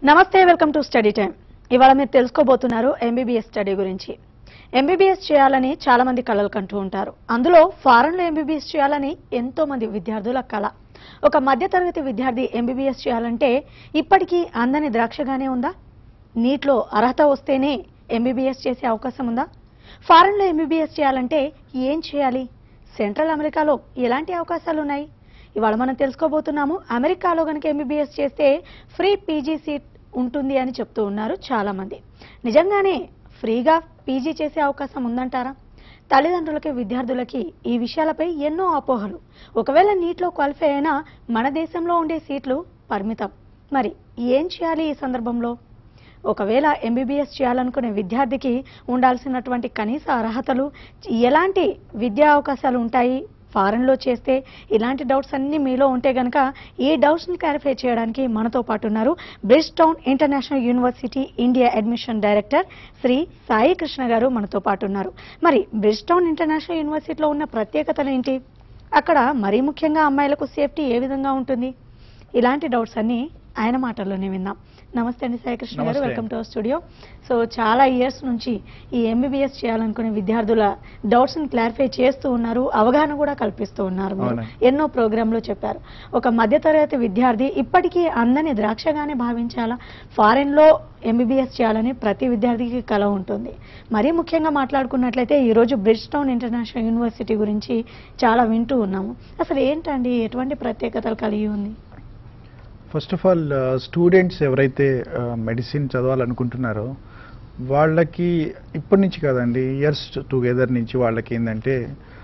నమస్తే, welcome to study time. ఇవాళ మీరు తెలుసుకోబోతున్నారు ఎంబీబీఎస్ స్టడీ గురించి. ఎంబీబీఎస్ చేయాలని చాలా మంది కలలు కంటూ ఉంటారు. అందులో ఫారెన్ లో ఎంబీబీఎస్ చేయాలని ఎంతో మంది విద్యార్థుల కల. ఒక మధ్యతరగతి విద్యార్థి ఎంబీబీఎస్ చేయాలంటే ఇప్పటికీ అందని ద్రాక్షగానే ఉందా? నీట్లో అర్హత వస్తేనే ఎంబీబీఎస్ చేసే అవకాశం ఉందా? ఫారెన్ లో ఎంబీబీఎస్ చేయాలంటే ఏం చేయాలి? సెంట్రల్ అమెరికాలో ఎలాంటి అవకాశాలు ఉన్నాయి? ఇవాళ మనం తెలుసుకోబోతున్నాము. అమెరికాలో గనుక ఎంబీబీఎస్ చేస్తే ఫ్రీ పీజీ సీట్ ఉంటుంది అని చెప్తూ ఉన్నారు చాలా మంది. నిజంగానే ఫ్రీగా పీజీ చేసే అవకాశం ఉందంటారా? తల్లిదండ్రులకి, విద్యార్థులకి ఈ విషయాలపై ఎన్నో అపోహలు. ఒకవేళ నీట్లో క్వాలిఫై అయినా మన దేశంలో ఉండే సీట్లు పరిమితం. మరి ఏం చేయాలి ఈ సందర్భంలో? ఒకవేళ ఎంబీబీఎస్ చేయాలనుకునే విద్యార్థికి ఉండాల్సినటువంటి కనీస అర్హతలు, ఎలాంటి విద్యా అవకాశాలు ఉంటాయి ఫారెన్ లో చేస్తే, ఇలాంటి డౌట్స్ అన్ని మీలో ఉంటే గనక ఈ డౌట్స్ ని క్లారిఫై చేయడానికి మనతో పాటు ఉన్నారు Bridgetown international university India admission director Shri Sai Krishna garu మనతో పాటు ఉన్నారు. మరి బ్రిడ్జ్టౌన్ ఇంటర్నేషనల్ యూనివర్సిటీలో ఉన్న ప్రత్యేకతలు ఏంటి? అక్కడ మరీ ముఖ్యంగా అమ్మాయిలకు సేఫ్టీ ఏ విధంగా ఉంటుంది? ఇలాంటి డౌట్స్ అన్ని ఆయన మాటల్లోనే విందాం. నమస్తే అండి Sai Krishna garu, welcome to our studio. So చాలా ఇయర్స్ నుంచి ఈ ఎంబీబీఎస్ చేయాలనుకునే విద్యార్థుల డౌట్స్ ని క్లారిఫై చేస్తూ ఉన్నారు, అవగాహన కూడా కల్పిస్తూ ఉన్నారు. ఎన్నో ప్రోగ్రాంలో చెప్పారు. ఒక మధ్యతరగతి విద్యార్థి ఇప్పటికీ అందని ద్రాక్షగానే భావించాలా? ఫారెన్ లో ఎంబీబీఎస్ చేయాలని ప్రతి విద్యార్థికి కల ఉంటుంది. మరీ ముఖ్యంగా మాట్లాడుకున్నట్లయితే ఈ రోజు బ్రిడ్జ్టౌన్ ఇంటర్నేషనల్ యూనివర్సిటీ గురించి చాలా వింటూ ఉన్నాము. అసలు ఏంటండి, ఎటువంటి ప్రత్యేకతలు కలిగి ఉంది? ఫస్ట్ ఆఫ్ ఆల్ స్టూడెంట్స్ ఎవరైతే మెడిసిన్ చదవాలనుకుంటున్నారో వాళ్ళకి ఇప్పటి నుంచి కాదండి, ఇయర్స్ టుగెదర్ నుంచి వాళ్ళకి ఏంటంటే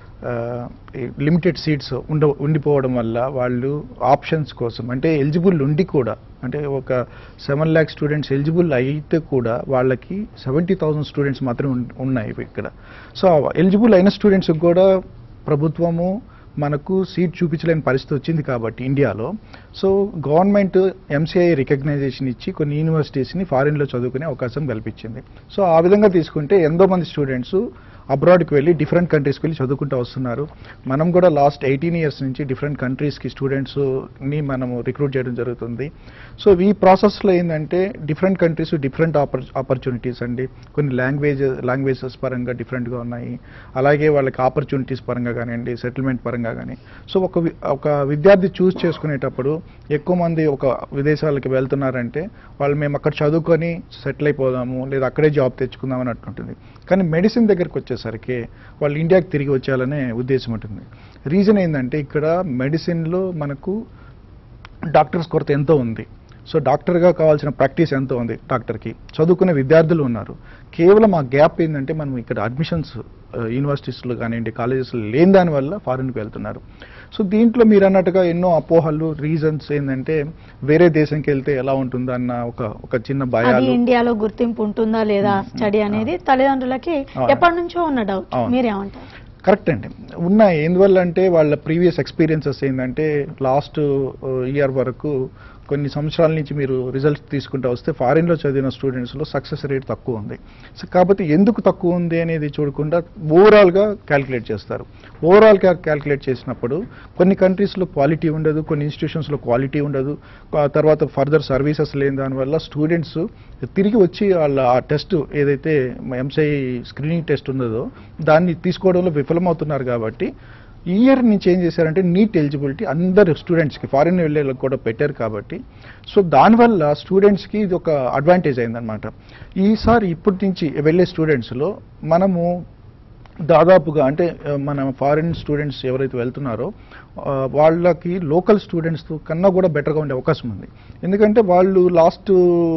లిమిటెడ్ సీట్స్ ఉండిపోవడం వల్ల వాళ్ళు ఆప్షన్స్ కోసం, అంటే ఎలిజిబుల్ ఉండి కూడా, అంటే ఒక 7 lakh స్టూడెంట్స్ ఎలిజిబుల్ అయితే కూడా వాళ్ళకి 70,000 స్టూడెంట్స్ మాత్రమే ఉన్నాయి ఇక్కడ. సో ఎలిజిబుల్ అయిన స్టూడెంట్స్కి కూడా ప్రభుత్వము మనకు సీట్ చూపించలేని పరిస్థితి వచ్చింది కాబట్టి ఇండియాలో. సో గవర్నమెంట్ ఎంసీఐ రికగ్నైజేషన్ ఇచ్చి కొన్ని యూనివర్సిటీస్ని ఫారిన్లో చదువుకునే అవకాశం కల్పించింది. సో ఆ విధంగా తీసుకుంటే ఎంతో మంది స్టూడెంట్స్ అబ్రాడ్కి వెళ్ళి డిఫరెంట్ కంట్రీస్కి వెళ్ళి చదువుకుంటూ వస్తున్నారు. మనం కూడా లాస్ట్ 18 years నుంచి డిఫరెంట్ కంట్రీస్కి స్టూడెంట్స్ని మనము రిక్రూట్ చేయడం జరుగుతుంది. సో ఈ ప్రాసెస్లో ఏంటంటే డిఫరెంట్ కంట్రీస్ డిఫరెంట్ ఆపర్చునిటీస్ అండి. కొన్ని లాంగ్వేజెస్ పరంగా డిఫరెంట్గా ఉన్నాయి, అలాగే వాళ్ళకి ఆపర్చునిటీస్ పరంగా కానివ్వండి, సెటిల్మెంట్ పరంగా కానీ. సో ఒక విద్యార్థి చూస్ చేసుకునేటప్పుడు ఎక్కువ మంది ఒక విదేశాలకు వెళ్తున్నారంటే వాళ్ళు మేము అక్కడ చదువుకొని సెటిల్ అయిపోదాము, లేదా అక్కడే జాబ్ తెచ్చుకుందాం అని అట్లుంటుంది. కానీ మెడిసిన్ దగ్గరికి వచ్చేసరికి వాళ్ళు ఇండియాకి తిరిగి వచ్చేయాలనే ఉద్దేశం ఉంటుంది. రీజన్ ఏంటంటే ఇక్కడ మెడిసిన్లో మనకు డాక్టర్స్ కొరత ఎంతో ఉంది. సో డాక్టర్గా కావాల్సిన ప్రాక్టీస్ ఎంతో ఉంది, డాక్టర్కి చదువుకునే విద్యార్థులు ఉన్నారు. కేవలం ఆ గ్యాప్ ఏంటంటే మనం ఇక్కడ అడ్మిషన్స్ యూనివర్సిటీస్లో కానివ్వండి, కాలేజెస్లో లేని దానివల్ల ఫారిన్కి వెళ్తున్నారు. సో దీంట్లో మీరు అన్నట్టుగా ఎన్నో అపోహలు, రీజన్స్ ఏంటంటే వేరే దేశంకి వెళ్తే ఎలా ఉంటుందా అన్న ఒక చిన్న భయాలు. ఇండియాలో గుర్తింపు ఉంటుందా లేదా స్టడీ అనేది తల్లిదండ్రులకి ఎప్పటి నుంచో ఉన్న డౌట్. మీరేమంటారు? కరెక్ట్ అండి, ఉన్నాయి. ఎందువల్ల అంటే వాళ్ళ ప్రీవియస్ ఎక్స్పీరియన్సెస్ ఏంటంటే లాస్ట్ ఇయర్ వరకు కొన్ని సంవత్సరాల నుంచి మీరు రిజల్ట్స్ తీసుకుంటూ వస్తే ఫారిన్లో చదివిన స్టూడెంట్స్లో సక్సెస్ రేట్ తక్కువ ఉంది. సో కాబట్టి ఎందుకు తక్కువ ఉంది అనేది చూడకుండా ఓవరాల్గా క్యాల్కులేట్ చేస్తారు. ఓవరాల్గా క్యాల్కులేట్ చేసినప్పుడు కొన్ని కంట్రీస్లో క్వాలిటీ ఉండదు, కొన్ని ఇన్స్టిట్యూషన్స్లో క్వాలిటీ ఉండదు, తర్వాత ఫర్దర్ సర్వీసెస్ లేని దానివల్ల స్టూడెంట్స్ తిరిగి వచ్చి వాళ్ళ ఆ టెస్ట్ ఏదైతే ఎంసీఐ స్క్రీనింగ్ టెస్ట్ ఉన్నదో దాన్ని తీసుకోవడంలో విఫలమవుతున్నారు. కాబట్టి ఈ ఇయర్ నుంచి ఏం చేశారంటే నీట్ ఎలిజిబిలిటీ అందరు స్టూడెంట్స్కి, ఫారిన్ వెళ్ళేళ్ళకి కూడా పెట్టారు కాబట్టి సో దానివల్ల స్టూడెంట్స్కి ఇది ఒక అడ్వాంటేజ్ అయిందనమాట. ఈసారి ఇప్పటి నుంచి వెళ్ళే స్టూడెంట్స్లో మనము దాదాపుగా అంటే మన ఫారిన్ స్టూడెంట్స్ ఎవరైతే వెళ్తున్నారో వాళ్ళకి లోకల్ స్టూడెంట్స్ కన్నా కూడా బెటర్గా ఉండే అవకాశం ఉంది. ఎందుకంటే వాళ్ళు లాస్ట్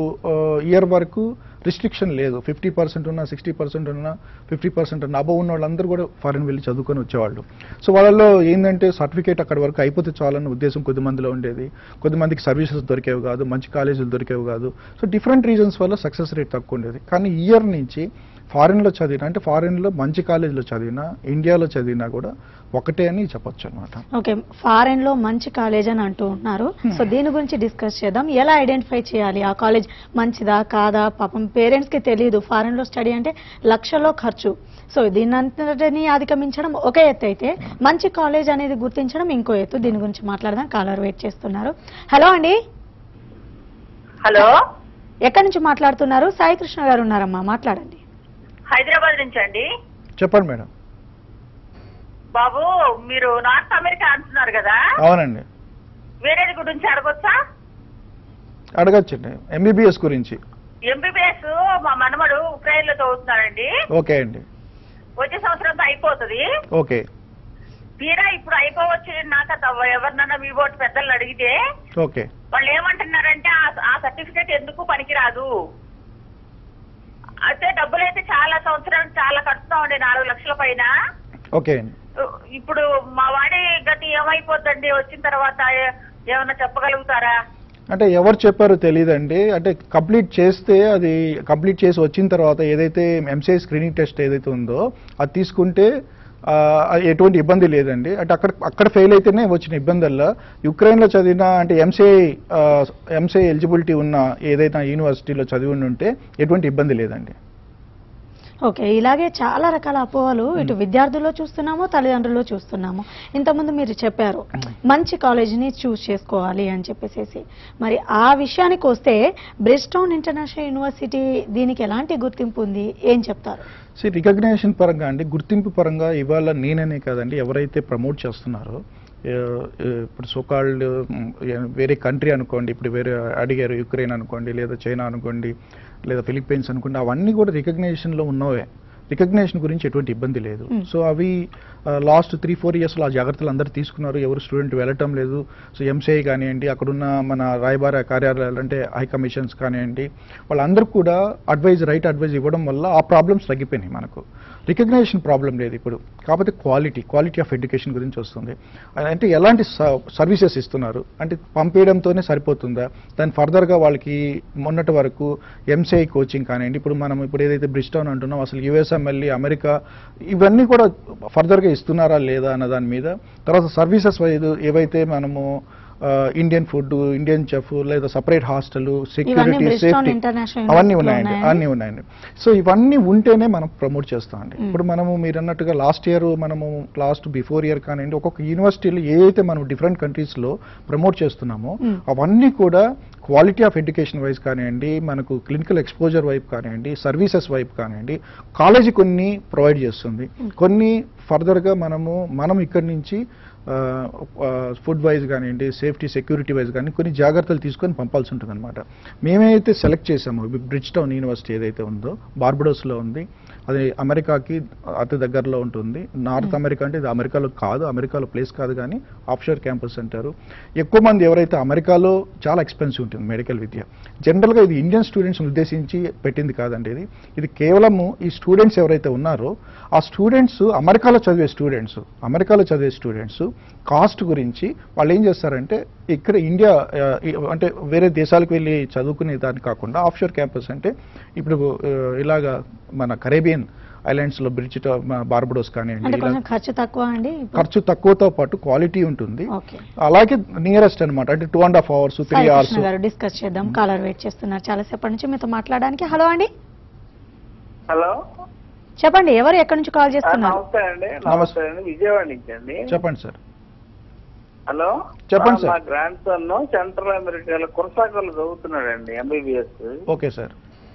ఇయర్ వరకు రిస్ట్రిక్షన్ లేదు, 50% ఉన్నా, 60% ఉన్నా, 50% ఉన్నా అబవ్ ఉన్న వాళ్ళందరూ కూడా ఫారిన్ వెళ్ళి చదువుకొని వచ్చేవాళ్ళు. సో వాళ్ళలో ఏంటంటే సర్టిఫికేట్ అక్కడి వరకు అయిపోతే చాలన్న ఉద్దేశం కొద్దిమందిలో ఉండేది. కొద్దిమందికి సర్వీసెస్ దొరికేవి కాదు, మంచి కాలేజీలు దొరికేవి కాదు. సో డిఫరెంట్ రీజన్స్ వల్ల సక్సెస్ రేట్ తక్కువ ఉండేది. కానీ ఇయర్ నుంచి ఫారిన్లో చదివినా, అంటే ఫారిన్లో మంచి కాలేజీలో చదివినా, ఇండియాలో చదివినా కూడా ఒకటే అని చెప్పొచ్చు అనమాట. ఓకే, ఫారెన్ లో మంచి కాలేజ్ అని అంటూ ఉంటున్నారు. సో దీని గురించి డిస్కస్ చేద్దాం. ఎలా ఐడెంటిఫై చేయాలి ఆ కాలేజ్ మంచిదా కాదా? పాపం పేరెంట్స్ కి తెలియదు. ఫారెన్ లో స్టడీ అంటే లక్షల్లో ఖర్చు. సో దీనంతటిని అధిగమించడం ఒక ఎత్తు అయితే, మంచి కాలేజ్ అనేది గుర్తించడం ఇంకో ఎత్తు. దీని గురించి మాట్లాడదాం. కాలర్ వెయిట్ చేస్తున్నారు. హలో అండి. హలో ఎక్కడి నుంచి మాట్లాడుతున్నారు? సాయి కృష్ణ గారు ఉన్నారమ్మా, మాట్లాడండి. హైదరాబాద్ నుంచి అండి. చెప్పండి మేడం. బాబు, మీరు నార్త్ అమెరికా అంటున్నారు కదా? అవునండి. వేరేది గురించి అడగొచ్చా? అడగచ్చండి. ఎంబీబీఎస్ గురించి. ఎంబీబీఎస్ మా మనమడు ఉక్రెయిన్ లో చదువుతున్నాడండి. ఓకే అండి. వచ్చే సంవత్సరంతో అయిపోతుంది. ఓకే. తీరా ఇప్పుడు అయిపోవచ్చు నాక ఎవరినన్నా మీ బోర్డు పెద్దలు అడిగితే ఓకే వాళ్ళు ఏమంటున్నారంటే ఆ సర్టిఫికేట్ ఎందుకు పనికిరాదు. అయితే డబ్బులైతే చాలా సంవత్సరానికి చాలా కడుతున్నామండి, 4 లక్షల పైన. ఓకే అండి. ఇప్పుడు మా వాడి గతి ఏమైపోద్దండి వచ్చిన తర్వాత, ఏమన్నా చెప్పగలుగుతారా? అంటే ఎవరు చెప్పారో తెలియదండి. అంటే కంప్లీట్ చేస్తే, అది కంప్లీట్ చేసి వచ్చిన తర్వాత ఏదైతే ఎంసీఐ స్క్రీనింగ్ టెస్ట్ ఏదైతే ఉందో అది తీసుకుంటే ఎటువంటి ఇబ్బంది లేదండి. అంటే అక్కడ ఫెయిల్ అయితేనే వచ్చిన ఇబ్బందుల్లో యుక్రెయిన్లో చదివిన అంటే ఎంసీఐ ఎలిజిబిలిటీ ఉన్న ఏదైనా యూనివర్సిటీలో చదివి ఉంటే ఎటువంటి ఇబ్బంది లేదండి. ఓకే, ఇలాగే చాలా రకాల అపోహలు ఇటు విద్యార్థుల్లో చూస్తున్నాము, తల్లిదండ్రుల్లో చూస్తున్నాము. ఇంతకుముందు మీరు చెప్పారు మంచి కాలేజీని చూస్ చేసుకోవాలి అని చెప్పేసి. మరి ఆ విషయానికి వస్తే బ్రిజ్టౌన్ ఇంటర్నేషనల్ యూనివర్సిటీ దీనికి ఎలాంటి గుర్తింపు ఉంది, ఏం చెప్తారు? రికగ్నేషన్ పరంగా అండి, గుర్తింపు పరంగా ఇవాళ నేననే కాదండి, ఎవరైతే ప్రమోట్ చేస్తున్నారో ఇప్పుడు సోకాల్డ్ వేరే కంట్రీ అనుకోండి, ఇప్పుడు వేరే అడిగారు యుక్రెయిన్ అనుకోండి, లేదా చైనా అనుకోండి, లేదా ఫిలిప్పీన్స్ అనుకోండి, అవన్నీ కూడా రికగ్నేషన్లో ఉన్నవే. రికగ్నేషన్ గురించి ఎటువంటి ఇబ్బంది లేదు. సో అవి లాస్ట్ 3-4 ఇయర్స్లో ఆ జాగ్రత్తలు అందరూ తీసుకున్నారు. ఎవరు స్టూడెంట్ వెళ్ళటం లేదు. సో ఎంసీఐ కానివ్వండి, అక్కడున్న మన రాయబార కార్యాలయాలు అంటే హై కమిషన్స్ కానివ్వండి, వాళ్ళందరూ కూడా రైట్ అడ్వైజ్ ఇవ్వడం వల్ల ఆ ప్రాబ్లమ్స్ తగ్గిపోయినాయి. మనకు రికగ్నేషన్ ప్రాబ్లం లేదు ఇప్పుడు. కాకపోతే క్వాలిటీ ఆఫ్ ఎడ్యుకేషన్ గురించి వస్తుంది. అంటే ఎలాంటి సర్వీసెస్ ఇస్తున్నారు, అంటే పంపించడంతోనే సరిపోతుందా, దాని ఫర్దర్గా వాళ్ళకి మొన్నటి వరకు ఎంసీఐ కోచింగ్ కానివ్వండి, ఇప్పుడు ఏదైతే బ్రిజ్టౌన్ అంటున్నాం, అసలు యుఎస్ఎంఎల్ అమెరికా ఇవన్నీ కూడా ఫర్దర్గా ఇస్తున్నారా లేదా అన్న దాని మీద. తర్వాత సర్వీసెస్ ఏవైతే మనము ఇండియన్ ఫుడ్, ఇండియన్ చెఫ్, లేదా సపరేట్ హాస్టల్, సెక్యూరిటీ, సేఫ్టీ అవన్నీ ఉన్నాయండి. సో ఇవన్నీ ఉంటేనే మనం ప్రమోట్ చేస్తామండి. ఇప్పుడు మీరు అన్నట్టుగా లాస్ట్ బిఫోర్ ఇయర్ కానివ్వండి, ఒక్కొక్క యూనివర్సిటీలో ఏదైతే మనం డిఫరెంట్ కంట్రీస్లో ప్రమోట్ చేస్తున్నామో అవన్నీ కూడా క్వాలిటీ ఆఫ్ ఎడ్యుకేషన్ వైజ్ కానివ్వండి, మనకు క్లినికల్ ఎక్స్పోజర్ వైపు కానివ్వండి, సర్వీసెస్ వైపు కానివ్వండి, కాలేజీ కొన్ని ప్రొవైడ్ చేస్తుంది. కొన్ని ఫర్దర్గా మనం ఇక్కడి నుంచి ఫుడ్ వైజ్ కానివ్వండి, సేఫ్టీ సెక్యూరిటీ వైజ్ కానీ కొన్ని జాగ్రత్తలు తీసుకొని పంపాల్సి ఉంటుంది అనమాట. మేమైతే సెలెక్ట్ చేసాము బ్రిడ్జ్టౌన్ యూనివర్సిటీ ఏదైతే ఉందో బార్బడోస్లో ఉంది. అది అమెరికాకి అతి దగ్గరలో ఉంటుంది. నార్త్ అమెరికా అంటే ఇది అమెరికాలో కాదు, అమెరికాలో ప్లేస్ కాదు, కానీ ఆఫ్షోర్ క్యాంపస్ అంటారు. ఎక్కువ మంది ఎవరైతే అమెరికాలో చాలా ఎక్స్పెన్సివ్ ఉంటుంది మెడికల్ విద్య. జనరల్గా ఇది ఇండియన్ స్టూడెంట్స్ని ఉద్దేశించి పెట్టింది కాదండి. ఇది కేవలము ఈ స్టూడెంట్స్ ఎవరైతే ఉన్నారో ఆ స్టూడెంట్స్ అమెరికాలో చదివే స్టూడెంట్స్ కాస్ట్ గురించి వాళ్ళు ఏం చేస్తారంటే, ఇక్కడ ఇండియా అంటే వేరే దేశాలకు వెళ్ళి చదువుకునే దాన్ని కాకుండా ఆఫ్షోర్ క్యాంపస్ అంటే ఇప్పుడు ఇలాగా మన కరేబియన్ ఐలాండ్స్ లో బార్బడోస్ కానివ్వండి, ఖర్చు తక్కువతో పాటు క్వాలిటీ ఉంటుంది. అలాగే నియరెస్ట్ అనమాట, అంటే 2.5 hours 3 hours డిస్కస్ చేద్దాం. కాలర్ వెయిట్ చేస్తున్నారు చాలా సేపటి నుంచి మీతో మాట్లాడడానికి. హలో అండి. హలో చెప్పండి, ఎవరు ఎక్కడి నుంచి కాల్ చేస్తున్నారు? నమస్తే అండి, విజయవాడ నుంచి అండి. చెప్పండి సార్. హలో చెప్పండి సార్. మా గ్రాండ్ సన్ సెంట్రల్ అమెరికాలో కురసాకర్లో చదువుతున్నాడండి ఎంబీబీఎస్. Okay sir.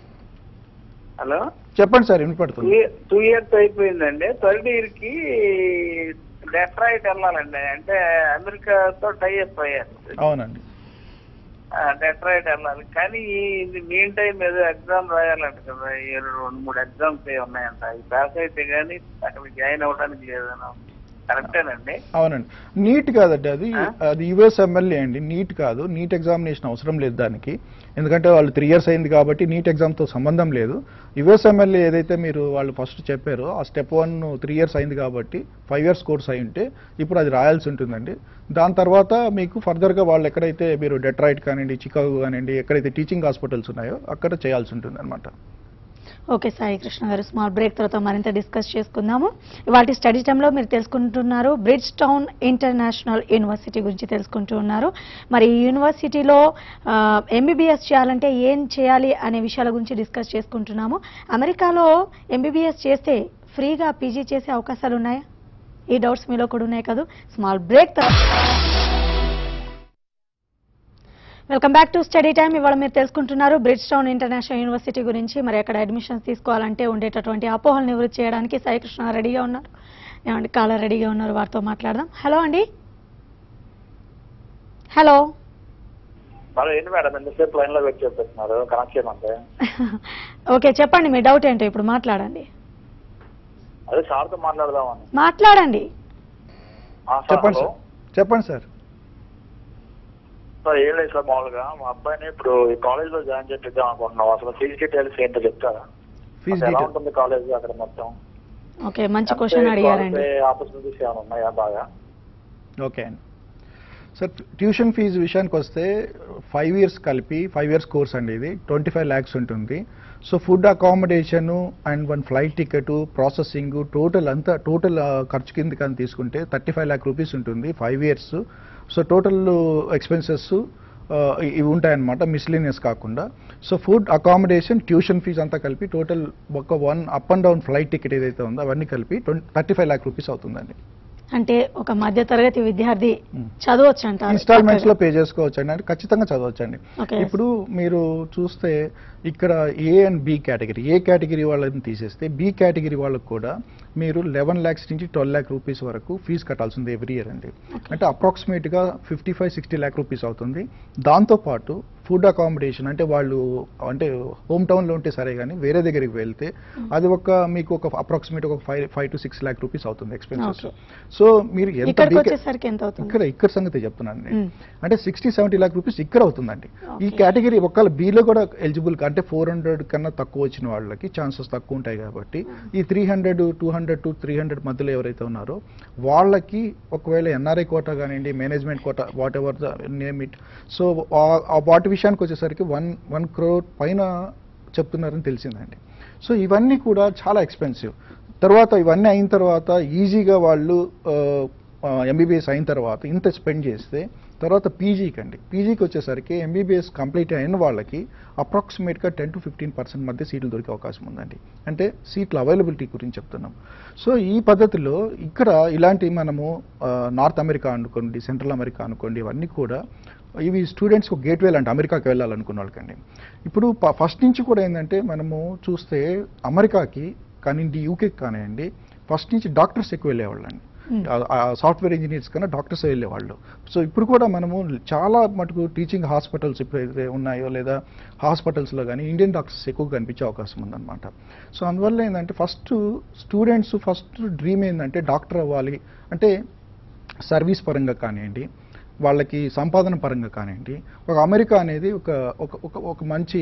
హలో చెప్పండి సార్, వినపడుతుంది. 2 years అయిపోయిందండి. 3rd year కి డెట్రాయిట్ వెళ్ళాలండి, అంటే అమెరికాతో టైఅప్ అయ్యారు. అవునండి, డెట్రాయిట్ వెళ్ళాలి. కానీ ఇది మీన్ టైం ఏదో ఎగ్జామ్ రాయాలంట కదా, 2-3 ఎగ్జామ్స్ ఉన్నాయంట. అవి పాస్ అయితే కానీ అక్కడ జాయిన్ అవ్వడానికి లేదన్నా. కరెక్టేనండి? అవునండి. నీట్ కాదండి, అది యుఎస్ఎంఎల్ఏ అండి, నీట్ కాదు. నీట్ ఎగ్జామినేషన్ అవసరం లేదు దానికి, ఎందుకంటే వాళ్ళు 3 years అయింది కాబట్టి నీట్ ఎగ్జామ్తో సంబంధం లేదు. యుఎస్ఎంఎల్ఏ ఏదైతే వాళ్ళు ఫస్ట్ చెప్పారో ఆ స్టెప్ 1 3 years అయింది కాబట్టి 5 years కోర్స్ అయి ఉంటే ఇప్పుడు అది రాయాల్సి ఉంటుందండి. దాని తర్వాత మీకు ఫర్దర్గా వాళ్ళు ఎక్కడైతే మీరు డెట్రాయిట్ కానివ్వండి, చికాగో కానివ్వండి, ఎక్కడైతే టీచింగ్ హాస్పిటల్స్ ఉన్నాయో అక్కడ చేయాల్సి ఉంటుంది అనమాట. ఓకే సాయి కృష్ణ గారు, స్మాల్ బ్రేక్ తర్వాత మరింత డిస్కస్ చేసుకుందాము. ఇవాళ స్టడీ టైంలో మీరు తెలుసుకుంటున్నారు బ్రిడ్జ్టౌన్ ఇంటర్నేషనల్ యూనివర్సిటీ గురించి తెలుసుకుంటూ ఉన్నారు. మరి ఈ యూనివర్సిటీలో ఎంబీబీఎస్ చేయాలంటే ఏం చేయాలి అనే విషయాల గురించి డిస్కస్ చేసుకుంటున్నాము. అమెరికాలో ఎంబీబీఎస్ చేస్తే ఫ్రీగా పీజీ చేసే అవకాశాలు ఉన్నాయా? ఈ డౌట్స్ మీలో కూడా ఉన్నాయి కదా. Small break welcome back to study time. ఇవాళ మీరు తెలుసుకుంటున్నారు బ్రిడ్జ్ టౌన్ ఇంటర్నేషనల్ యూనివర్సిటీ గురించి. మరి అక్కడ అడ్మిషన్స్ తీసుకోవాలంటే ఉండేటటువంటి అపోహలు నివృత్తి చేయడానికి సాయికృష్ణ రెడీగా ఉన్నారు. ఏమండి కాలర్ రెడీగా ఉన్నారు, వారితో మాట్లాడదాం. హలో అండి. హలో. ఏంటి మేడం ఎంతసేపు లైన్ లో వెయిట్ చేస్తున్నారు కనెక్షన్ అంటే? ఓకే చెప్పండి, మీ డౌట్ ఏంటో ఇప్పుడు మాట్లాడండి. అదే సార్తో మాట్లాడదామని. మాట్లాడండి. చెప్పండి సార్. చెప్పండి సార్. సార్ ఏం లేదు సార్, మామూలుగా మా అబ్బాయిని ఇప్పుడు ఈ కాలేజ్ లో జాయిన్ చేపిద్దాం అనుకుంటున్నాం. అసలు ఫీజు డీటెయిల్స్ ఏంటో చెప్తారా? ఫీజు ఎలా ఉంటుంది కాలేజ్ అక్కడ మొత్తం? ఓకే, మంచి క్వశ్చన్ అడిగారండి. ఆపర్చునిటీస్ ఏమైనా ఉన్నాయా బాగా? ఓకే అండి సార్, ట్యూషన్ ఫీజు విషయానికి వస్తే 5 years కలిపి 5 years కోర్స్ అండి. ఇది 25 lakhs ఉంటుంది. So food accommodation and 1 flight ticket, processing total ఖర్చు కింద కానీ తీసుకుంటే 35 lakh rupees ఉంటుంది 5 years. సో టోటల్ ఎక్స్పెన్సెస్ ఇవి ఉంటాయన్నమాట, మిస్లీనియస్ కాకుండా. So food accommodation tuition fee అంతా కలిపి టోటల్ ఒక 1 up and down flight ticket ఏదైతే ఉందో అవన్నీ కలిపి 35 lakh rupees అవుతుందండి. అంటే ఒక మధ్య తరగతి విద్యార్థి చదవచ్చు అంట, ఇన్స్టాల్మెంట్స్ లో పే చేసుకోవచ్చు అండి, అంటే ఖచ్చితంగా చదవచ్చండి. Okay. ఇప్పుడు మీరు చూస్తే ఇక్కడ A and B category, A category వాళ్ళని తీసేస్తే బి కేటగిరీ వాళ్ళకు కూడా మీరు 11 lakhs నుంచి 12 lakh rupees వరకు ఫీజు కట్టాల్సింది ఎవ్రీ ఇయర్ అండి. అంటే అప్రాక్సిమేట్ గా 55-60 lakh rupees అవుతుంది. దాంతోపాటు ఫుడ్ అకామిడేషన్ అంటే వాళ్ళు అంటే హోమ్ టౌన్ లో ఉంటే సరే కానీ వేరే దగ్గరికి వెళ్తే అది మీకు ఒక అప్రాక్సిమేట్ ఒక 5 to 6 lakh rupees అవుతుంది ఎక్స్పెన్సెస్. సో మీరు ఇక్కడ సంగతి చెప్తున్నాను నేను. అంటే 60-70 lakh rupees ఇక్కడ అవుతుందండి. ఈ కేటగిరీ ఒకవేళ బిలో కూడా ఎలిజిబుల్ అంటే 400 కన్నా తక్కువ వచ్చిన వాళ్ళకి ఛాన్సెస్ తక్కువ ఉంటాయి కాబట్టి ఈ 200 to 300 మధ్యలో ఎవరైతే ఉన్నారో వాళ్ళకి ఒకవేళ ఎన్ఆర్ఐ కోటా కానివ్వండి, management quota, whatever the name it, so వాటి విషయానికి వచ్చేసరికి 1 crore పైన చెప్తున్నారని తెలిసిందండి. సో ఇవన్నీ కూడా చాలా ఎక్స్పెన్సివ్. తర్వాత ఇవన్నీ అయిన తర్వాత ఈజీగా వాళ్ళు ఎంబీబీఎస్ అయిన తర్వాత ఇంత స్పెండ్ చేస్తే తర్వాత పీజీకి వచ్చేసరికి ఎంబీబీఎస్ కంప్లీట్ అయిన వాళ్ళకి అప్రాక్సిమేట్గా 10 to 15% మధ్య సీట్లు దొరికే అవకాశం ఉందండి. అంటే సీట్ల అవైలబిలిటీ గురించి చెప్తున్నాం. సో ఈ పద్ధతిలో ఇక్కడ ఇలాంటి మనము నార్త్ అమెరికా అనుకోండి, సెంట్రల్ అమెరికా అనుకోండి, ఇవన్నీ కూడా ఇవి స్టూడెంట్స్ ఒక గేట్వే అంటే అమెరికాకి వెళ్ళాలనుకున్న వాళ్ళకండి. ఇప్పుడు ఫస్ట్ నుంచి కూడా ఏంటంటే మనము చూస్తే అమెరికాకి కానివ్వండి, యూకేకి కానివ్వండి, ఫస్ట్ నుంచి డాక్టర్స్ ఎక్కువ వెళ్ళేవాళ్ళండి. సాఫ్ట్వేర్ ఇంజనీర్స్ కన్నా డాక్టర్స్ వెళ్ళేవాళ్ళు. సో ఇప్పుడు కూడా మనము చాలా మటుకు టీచింగ్ హాస్పిటల్స్ ఎప్పుడైతే ఉన్నాయో లేదా హాస్పిటల్స్లో కానీ ఇండియన్ డాక్టర్స్ ఎక్కువ కనిపించే అవకాశం ఉందన్నమాట. సో అందువల్ల ఏంటంటే ఫస్ట్ డ్రీమ్ ఏంటంటే డాక్టర్ అవ్వాలి అంటే సర్వీస్ పరంగా కానివ్వండి, వాళ్ళకి సంపాదన పరంగా కానివ్వండి, ఒక అమెరికా అనేది ఒక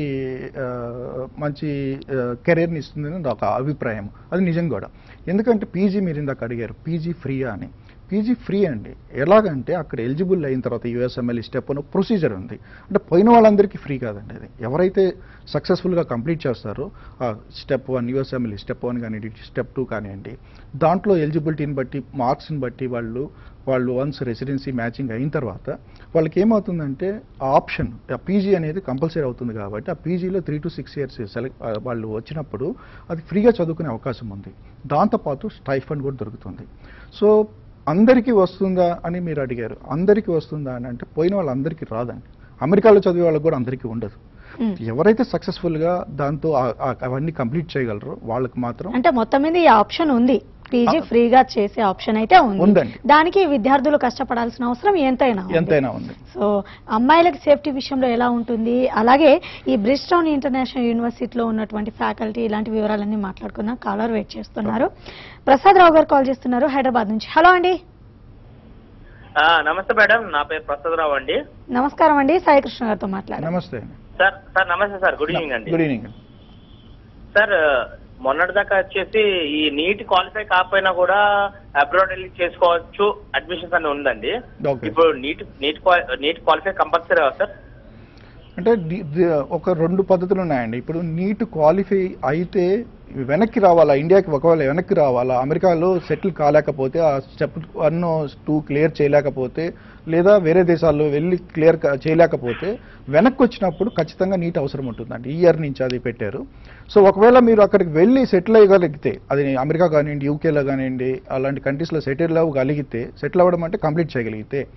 మంచి కెరీర్ని ఇస్తుందని ఒక అభిప్రాయం. అది నిజం కూడా. ఎందుకంటే పీజీ మీరు ఇందాక అడిగారు, పీజీ ఫ్రీయా అని. పీజీ ఫ్రీ అండి. ఎలాగంటే అక్కడ ఎలిజిబుల్ అయిన తర్వాత యూఎస్ఎంఎల్ స్టెప్ అని ప్రొసీజర్ ఉంది. అంటే పోయిన వాళ్ళందరికీ ఫ్రీ కాదండి అది. ఎవరైతే సక్సెస్ఫుల్గా కంప్లీట్ చేస్తారో స్టెప్ 1 యూఎస్ఎంఎల్ స్టెప్ 1 కానివ్వండి, స్టెప్ 2 కానివ్వండి, దాంట్లో ఎలిజిబిలిటీని బట్టి మార్క్స్ని బట్టి వాళ్ళు వన్స్ రెసిడెన్సీ మ్యాచింగ్ అయిన తర్వాత వాళ్ళకి ఏమవుతుందంటే ఆ ఆప్షన్ పీజీ అనేది కంపల్సరీ అవుతుంది కాబట్టి ఆ పీజీలో 3 to 6 years వాళ్ళు వచ్చినప్పుడు అది ఫ్రీగా చదువుకునే అవకాశం ఉంది. దాంతోపాటు స్టైఫండ్ కూడా దొరుకుతుంది. సో అందరికీ వస్తుందా అని మీరు అడిగారు. అందరికీ వస్తుందా అని అంటే పోయిన వాళ్ళందరికీ రాదండి. అమెరికాలో చదివే వాళ్ళకి కూడా అందరికీ ఉండదు. ఎవరైతే సక్సెస్ఫుల్ గా దాంతో అవన్నీ కంప్లీట్ చేయగలరో వాళ్ళకి మాత్రం అంటే మొత్తం మీద ఈ ఆప్షన్ ఉంది, పీజీ ఫ్రీగా చేసే ఆప్షన్ అయితే ఉందండి. దానికి విద్యార్థులు కష్టపడాల్సిన అవసరం ఎంతైనా ఉంది. సో అమ్మాయిలకు సేఫ్టీ విషయంలో ఎలా ఉంటుంది, అలాగే ఈ బ్రిడ్జ్ టౌన్ ఇంటర్నేషనల్ యూనివర్సిటీలో ఉన్నటువంటి ఫ్యాకల్టీ, ఇలాంటి వివరాలన్నీ మాట్లాడుకుందాం. కాలర్ వెయిట్ చేస్తున్నారు. ప్రసాద్ రావు గారు కాల్ చేస్తున్నారు హైదరాబాద్ నుంచి. హలో అండి. నమస్తే మేడం, నా పేరు ప్రసాద్ రావు అండి. నమస్కారం అండి, సాయికృష్ణ గారితో మాట్లాడారు. నమస్తే సార్. నమస్తే సార్, గుడ్ ఈవినింగ్ అండి. Good evening sir. మొన్నటిదాకా వచ్చేసి ఈ నీట్ క్వాలిఫై కాకపోయినా కూడా అబ్రాడ్ వెళ్ళి చేసుకోవచ్చు అడ్మిషన్స్ అని ఉందండి. ఇప్పుడు నీట్ క్వాలిఫై కంపల్సరీ సార్? అంటే ఒక 2 పద్ధతులు ఉన్నాయండి. ఇప్పుడు నీట్ క్వాలిఫై అయితే వెనక్కి రావాలా, ఇండియాకి ఒకవేళ వెనక్కి రావాలా, అమెరికాలో సెటిల్ కాలేకపోతే ఆ స్టెప్ 1, 2 క్లియర్ చేయలేకపోతే లేదా వేరే దేశాల్లో వెళ్ళి క్లియర్ చేయలేకపోతే వెనక్కి వచ్చినప్పుడు ఖచ్చితంగా నీట్ అవసరం ఉంటుందండి. ఈ ఇయర్ నుంచి అది పెట్టారు. సో ఒకవేళ మీరు అక్కడికి వెళ్ళి సెటిల్ అయ్యగలిగితే, అది అమెరికా కానివ్వండి, యూకేలో కానివ్వండి, అలాంటి కంట్రీస్లో సెటిల్ అవ్వగలిగితే, సెటిల్ అవ్వడం అంటే కంప్లీట్ చేయగలిగితే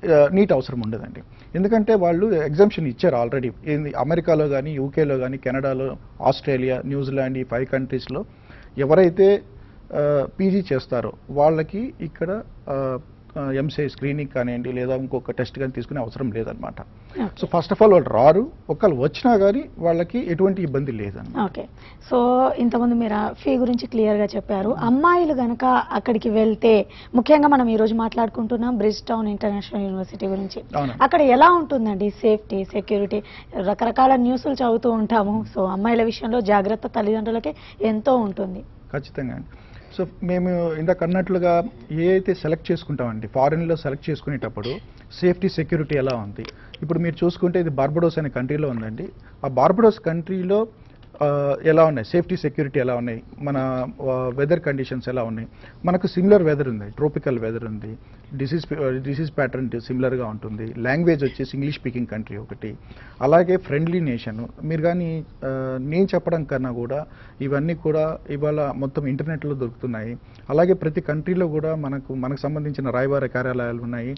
నీట్ అవసరం ఉండదండి. ఎందుకంటే వాళ్ళు ఎగ్జామ్షన్ ఇచ్చారు ఆల్రెడీ. అమెరికాలో కానీ, యూకేలో కానీ, కెనడాలో, ఆస్ట్రేలియా, న్యూజిలాండ్ ఈ 5 కంట్రీస్లో ఎవరైతే పీజీ చేస్తారో వాళ్ళకి ఇక్కడ ఎంసీఐ స్క్రీనింగ్ కానివ్వండి లేదా ఇంకొక టెస్ట్ కానీ తీసుకునే అవసరం లేదనమాట. సో ఫస్ట్ ఆఫ్ ఆల్ వాళ్ళు రారు, ఒకళ్ళు వచ్చినా కానీ వాళ్ళకి ఎటువంటి ఇబ్బంది లేదన్నమాట. ఓకే. సో ఇంతకుముందు మీరు ఫీ గురించి క్లియర్గా చెప్పారు. అమ్మాయిలు గనక అక్కడికి వెళ్తే, ముఖ్యంగా మనం ఈరోజు మాట్లాడుకుంటున్నాం బ్రిడ్జ్టౌన్ ఇంటర్నేషనల్ యూనివర్సిటీ గురించి, అక్కడ ఎలా ఉంటుందండి సేఫ్టీ, సెక్యూరిటీ? రకరకాల న్యూస్లు చదువుతూ ఉంటాము. సో అమ్మాయిల విషయంలో జాగ్రత్త తల్లిదండ్రులకి ఎంతో ఉంటుంది. ఖచ్చితంగా అండి. సో మేము ఇందాక అన్నట్లుగా ఏ అయితే సెలెక్ట్ చేసుకుంటామండి, ఫారిన్లో సెలెక్ట్ చేసుకునేటప్పుడు సేఫ్టీ సెక్యూరిటీ ఎలా ఉంది. ఇప్పుడు మీరు చూసుకుంటే ఇది బార్బడోస్ అనే కంట్రీలో ఉందండి. ఆ బార్బడోస్ కంట్రీలో ఎలా ఉన్నాయి, సేఫ్టీ సెక్యూరిటీ ఎలా ఉన్నాయి, మన వెదర్ కండిషన్స్ ఎలా ఉన్నాయి. మనకు సిమిలర్ వెదర్ ఉంది, ట్రోపికల్ వెదర్ ఉంది, డిసీజ్ ప్యాటర్న్ సిమిలర్గా ఉంటుంది. లాంగ్వేజ్ వచ్చేసి ఇంగ్లీష్ స్పీకింగ్ కంట్రీ ఒకటి, అలాగే ఫ్రెండ్లీ నేషన్. మీరు కానీ నేను చెప్పడం కన్నా కూడా ఇవన్నీ కూడా ఇవాళ మొత్తం ఇంటర్నెట్లో దొరుకుతున్నాయి. అలాగే ప్రతి కంట్రీలో కూడా మనకు సంబంధించిన రాయబార కార్యాలయాలు ఉన్నాయి.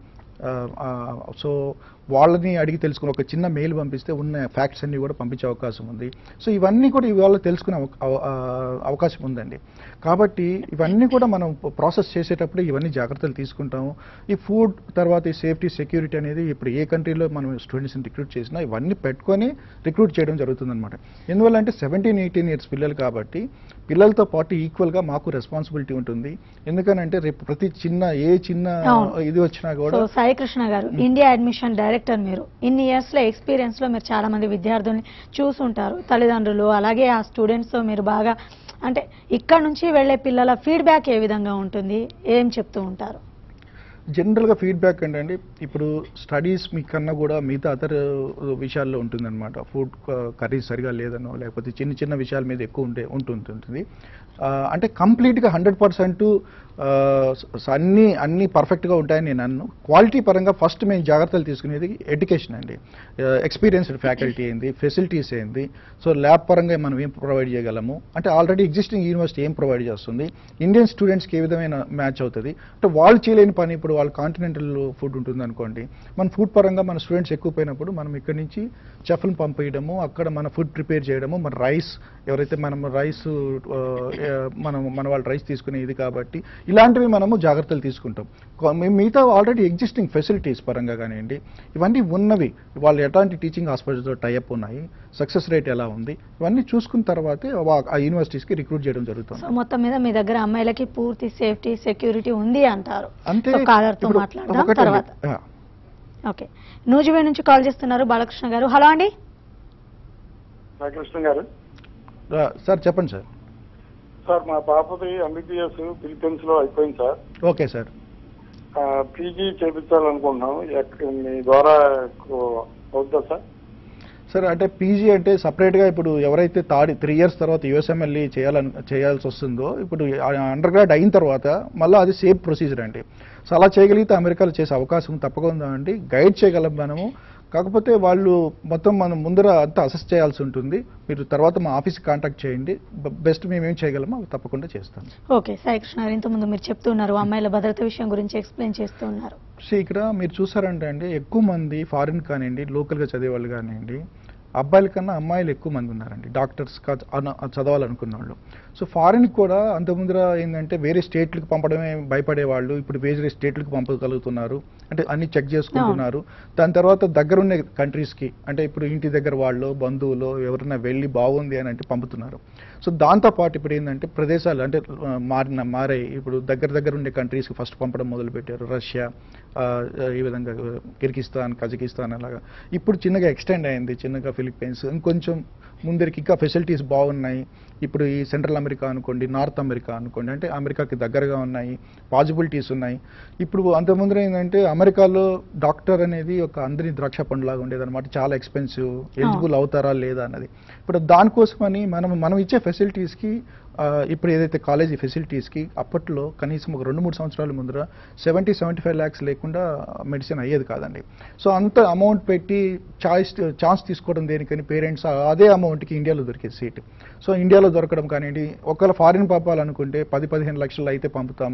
సో వాళ్ళని అడిగి తెలుసుకుని ఒక చిన్న మెయిల్ పంపిస్తే ఉన్న ఫ్యాక్ట్స్ అన్ని కూడా పంపించే అవకాశం ఉంది. సో ఇవన్నీ కూడా ఇవాళ తెలుసుకునే అవకాశం ఉందండి. కాబట్టి ఇవన్నీ కూడా మనం ప్రాసెస్ చేసేటప్పుడు ఇవన్నీ జాగ్రత్తలు తీసుకుంటాము. ఈ ఫుడ్ తర్వాత ఈ సేఫ్టీ సెక్యూరిటీ అనేది ఇప్పుడు ఏ కంట్రీలో మనం స్టూడెంట్స్ని రిక్రూట్ చేసినా ఇవన్నీ పెట్టుకొని రిక్రూట్ చేయడం జరుగుతుందన్నమాట. ఎందువల్ల అంటే 17-18 ఇయర్స్ పిల్లలు కాబట్టి పిల్లలతో పాటు ఈక్వల్గా మాకు రెస్పాన్సిబిలిటీ ఉంటుంది. ఎందుకనంటే రేపు ప్రతి చిన్న ఇది వచ్చినా కూడా. సాయి కృష్ణ గారు, ఇండియా అడ్మిషన్ డైరెక్టర్, మీరు ఇన్ని ఇయర్స్ లో ఎక్స్పీరియన్స్ లో మీరు చాలా మంది విద్యార్థుల్ని చూసుంటారు, తల్లిదండ్రులు అలాగే ఆ స్టూడెంట్స్ తో మీరు బాగా, అంటే ఇక్కడ నుంచి వెళ్లే పిల్లల ఫీడ్బ్యాక్ ఏ విధంగా ఉంటుంది, ఏం చెప్తూ ఉంటారు? జనరల్గా ఫీడ్బ్యాక్ ఏంటంటే ఇప్పుడు స్టడీస్ మీకన్నా కూడా మిగతా అదర్ విషయాల్లో ఉంటుందన్నమాట. ఫుడ్ కర్రీస్ సరిగా లేదనో లేకపోతే చిన్న విషయాల మీద ఎక్కువ ఉంటుంది. అంటే కంప్లీట్గా 100% అన్నీ పర్ఫెక్ట్గా ఉంటాయని నేను అన్ను. క్వాలిటీ పరంగా ఫస్ట్ మేము జాగ్రత్తలు తీసుకునేది ఎడ్యుకేషన్ అండి. ఎక్స్పీరియన్స్డ్ ఫ్యాకల్టీ ఏంది, ఫెసిలిటీస్ ఏంది, సో ల్యాబ్ పరంగా మనం ఏం ప్రొవైడ్ చేయగలము, అంటే ఆల్రెడీ ఎగ్జిస్టింగ్ యూనివర్సిటీ ఏం ప్రొవైడ్ చేస్తుంది, ఇండియన్ స్టూడెంట్స్కి ఏ విధమైన మ్యాచ్ అవుతుంది. అంటే వాళ్ళు చేయలేని పని ఇప్పుడు వాళ్ళు కాంటినెంటల్ ఫుడ్ ఉంటుంది అనుకోండి, మన ఫుడ్ పరంగా మన స్టూడెంట్స్ ఎక్కువ పోయినప్పుడు మనం ఇక్కడి నుంచి చెఫ్లను పంపించడము, అక్కడ మన ఫుడ్ ప్రిపేర్ చేయడము, మన రైస్ ఎవరైతే మన వాళ్ళు రైస్ తీసుకునే ఇది కాబట్టి ఇలాంటివి మనము జాగ్రత్తలు తీసుకుంటాం. మిగతా ఆల్రెడీ ఎగ్జిస్టింగ్ ఫెసిలిటీస్ పరంగా కానివ్వండి, ఇవన్నీ ఉన్నవి, వాళ్ళు ఎలాంటి టీచింగ్ హాస్పిటల్స్తో టైఅప్ ఉన్నాయి, సక్సెస్ రేట్ ఎలా ఉంది, ఇవన్నీ చూసుకున్న తర్వాతే ఆ యూనివర్సిటీస్కి రిక్రూట్ చేయడం జరుగుతుంది. సో మొత్తం మీద మీ దగ్గర అమ్మాయిలకి పూర్తి సేఫ్టీ సెక్యూరిటీ ఉంది అంటారు. అంతే. ఓకే, నూజివే నుంచి కాల్ చేస్తున్నారు బాలకృష్ణ గారు. హలో అండి. కృష్ణ గారు సార్ చెప్పండి సార్. సార్ మా పాపది ఎంబీబీఎస్ ఫిలిప్పీన్స్ లో అయిపోయింది సార్. Okay sir. పీజీ చేయించాలనుకుంటున్నాం, మీ ద్వారా అవుతుందా సార్? సార్ అంటే పీజీ అంటే సపరేట్గా ఇప్పుడు ఎవరైతే 3 ఇయర్స్ తర్వాత యూఎస్ఎంఎల్ఈ చేయాల్సి వస్తుందో, ఇప్పుడు అండర్ గ్రాడ్ అయిన తర్వాత మళ్ళీ అది సేఫ్ ప్రొసీజర్ అండి. సో అలా చేయగలిగితే అమెరికాలో చేసే అవకాశం తప్పకుండా అండి, గైడ్ చేయగలం మనము. కాకపోతే వాళ్ళు మొత్తం మనం ముందర అంతా అసెస్ చేయాల్సి ఉంటుంది. మీరు తర్వాత మా ఆఫీస్కి కాంటాక్ట్ చేయండి, బెస్ట్ మేము ఏం చేయగలమో అవి తప్పకుండా చేస్తాం. ఓకే సాయి కృష్ణ గారు, ఇంతకుముందు మీరు చెప్తున్నారు అమ్మాయిల భద్రత విషయం గురించి ఎక్స్ప్లెయిన్ చేస్తున్నారు. సో ఇక్కడ మీరు చూసారంటే అండి, ఎక్కువ మంది ఫారిన్ కానివ్వండి, లోకల్గా చదివేవాళ్ళు కానివ్వండి, అబ్బాయిల కన్నా అమ్మాయిలు ఎక్కువ మంది ఉన్నారండి డాక్టర్స్ చదవాలనుకున్న వాళ్ళు. సో ఫారిన్ కూడా అంతకుముందర ఏంటంటే వేరే స్టేట్లకు పంపడమే భయపడేవాళ్ళు, ఇప్పుడు వేరే స్టేట్లకు పంపగలుగుతున్నారు, అంటే అన్ని చెక్ చేసుకుంటున్నారు. దాని తర్వాత దగ్గరున్న కంట్రీస్కి, అంటే ఇప్పుడు ఇంటి దగ్గర వాళ్ళు బంధువులు ఎవరైనా వెళ్ళి బాగుంది అని అంటే పంపుతున్నారు. సో దాంతోపాటు ఇప్పుడు ఏంటంటే ప్రదేశాలు అంటే మారాయి. ఇప్పుడు దగ్గర ఉండే కంట్రీస్కి ఫస్ట్ పంపడం మొదలుపెట్టారు, రష్యా, ఈ విధంగా కిర్గిస్తాన్, కజకిస్తాన్ అలాగా. ఇప్పుడు చిన్నగా ఎక్స్టెండ్ అయింది, చిన్నగా ఫిలిప్పీన్స్, ఇంకొంచెం ముందరికి ఇంకా ఫెసిలిటీస్ బాగున్నాయి. ఇప్పుడు ఈ సెంట్రల్ అమెరికా అనుకోండి, నార్త్ అమెరికా అనుకోండి, అంటే అమెరికాకి దగ్గరగా ఉన్నాయి, పాసిబిలిటీస్ ఉన్నాయి. ఇప్పుడు అంతకుముందు ఏంటంటే అమెరికాలో డాక్టర్ అనేది ఒక అందరి ద్రాక్ష పండులాగా ఉండేది అనమాట, చాలా ఎక్స్పెన్సివ్, ఎలిజిబుల్ అవుతారా లేదా అన్నది. ఇప్పుడు దానికోసమని మనం ఇచ్చే ఫెసిలిటీస్కి, ఇప్పుడు ఏదైతే కాలేజీ ఫెసిలిటీస్కి అప్పట్లో కనీసం ఒక 2-3 సంవత్సరాల ముందర 70-75 lakhs లేకుండా మెడిసిన్ అయ్యేది కాదండి. సో అంత అమౌంట్ పెట్టి ఛాన్స్ తీసుకోవడం దేనికని పేరెంట్స్ అదే అమౌంట్కి ఇండియాలో దొరికేది సీట్. సో ఇండియాలో దొరకడం కానివ్వండి, ఒకవేళ ఫారిన్ పంపాలనుకుంటే 10-15 లక్షలు అయితే పంపుతాము,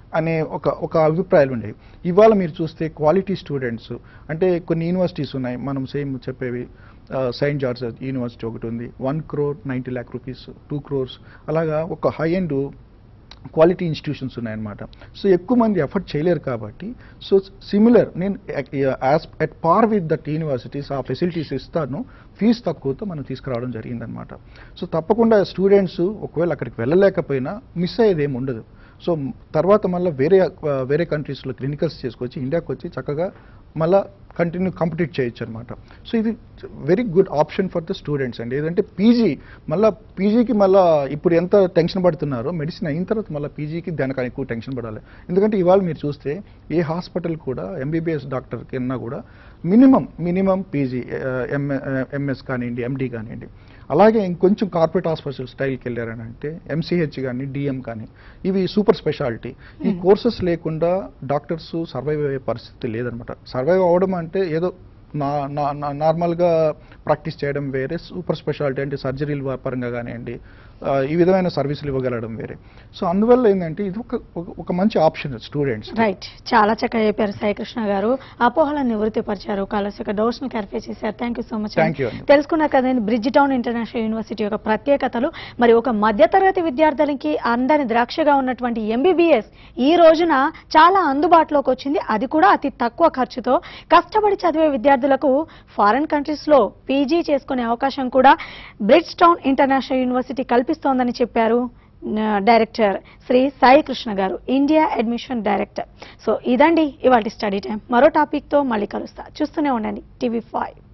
అనే ఒక అభిప్రాయాలు ఉండేవి. ఇవాళ మీరు చూస్తే క్వాలిటీ స్టూడెంట్స్ అంటే కొన్ని యూనివర్సిటీస్ ఉన్నాయి, మనం సేమ్ చెప్పేవి సెయింట్ జార్జ్ యూనివర్సిటీ ఒకటి ఉంది, 1 crore 90 lakh rupees, 2 crores అలాగా ఒక హై అండ్ క్వాలిటీ ఇన్స్టిట్యూషన్స్ ఉన్నాయన్నమాట. సో ఎక్కువ మంది ఎఫర్ట్ చేయలేరు కాబట్టి సో సిమిలర్ నేను as at par with that universities ఆ ఫెసిలిటీస్ ఇస్తాను, ఫీజు తక్కువతో మనం తీసుకురావడం జరిగిందనమాట. సో తప్పకుండా స్టూడెంట్స్ ఒకవేళ అక్కడికి వెళ్ళలేకపోయినా మిస్ అయ్యేది ఏమి ఉండదు. సో తర్వాత మళ్ళీ వేరే కంట్రీస్లో క్లినికల్స్ చేసుకొచ్చి ఇండియాకి వచ్చి చక్కగా మళ్ళీ కంటిన్యూ కంప్లీట్ చేయొచ్చు అనమాట. సో ఇది very good option for the students అండి. ఏదంటే పీజీకి మళ్ళీ ఇప్పుడు ఎంత టెన్షన్ పడుతున్నారో మెడిసిన్ అయిన తర్వాత మళ్ళీ పీజీకి దానికన్నా ఎక్కువ టెన్షన్ పడాలి. ఎందుకంటే ఇవాళ మీరు చూస్తే ఏ హాస్పిటల్ కూడా ఎంబీబీఎస్ డాక్టర్ కిన్నా కూడా మినిమం పీజీ ఎంఎస్ కానివ్వండి, ఎండి కానివ్వండి. అలాగే ఇంకొంచెం కార్పొరేట్ హాస్పిటల్ స్టైల్కి వెళ్ళారని అంటే ఎంసీహెచ్ కానీ డిఎం కానీ ఇవి సూపర్ స్పెషాలిటీ. ఈ కోర్సెస్ లేకుండా డాక్టర్స్ సర్వైవ్ అయ్యే పరిస్థితి లేదనమాట. సర్వైవ్ అవ్వడం అంటే ఏదో నార్మల్గా ప్రాక్టీస్ చేయడం వేరే, సూపర్ స్పెషాలిటీ అంటే సర్జరీల పరంగా కానివ్వండి ఈ విధమైన సర్వీసులు ఇవ్వగలడం వేరే. సో అందువల్ల ఏంటంటే ఇది ఒక మంచి ఆప్షన్ స్టూడెంట్స్. రైట్, చాలా చక్కగా చెప్పారు సాయికృష్ణ గారు, అపోహలను నివృత్తి పరిచారు, కాలర్స్ యొక్క డౌట్స్ ను క్లారిఫై చేశారు. Thank you so much. తెలుసుకున్నారు కదండి బ్రిడ్జ్ టౌన్ ఇంటర్నేషనల్ యూనివర్సిటీ యొక్క ప్రత్యేకతలు. మరి ఒక మధ్యతరగతి విద్యార్థులకి అందని ద్రాక్షగా ఉన్నటువంటి ఎంబీబీఎస్ ఈ రోజున చాలా అందుబాటులోకి వచ్చింది, అది కూడా అతి తక్కువ ఖర్చుతో. కష్టపడి చదివే విద్యార్థులకు ఫారిన్ కంట్రీస్ లో పీజీ చేసుకునే అవకాశం కూడా బ్రిడ్జ్ టౌన్ ఇంటర్నేషనల్ యూనివర్సిటీ కల్పిస్తోందని చెప్పారు డైరెక్టర్ శ్రీ సాయి కృష్ణ గారు, ఇండియా అడ్మిషన్ డైరెక్టర్. సో ఇదండి ఇవాళ స్టడీ టైం. మరో టాపిక్ తో మళ్ళీ కలుస్తా. చూస్తూనే ఉండండి TV5.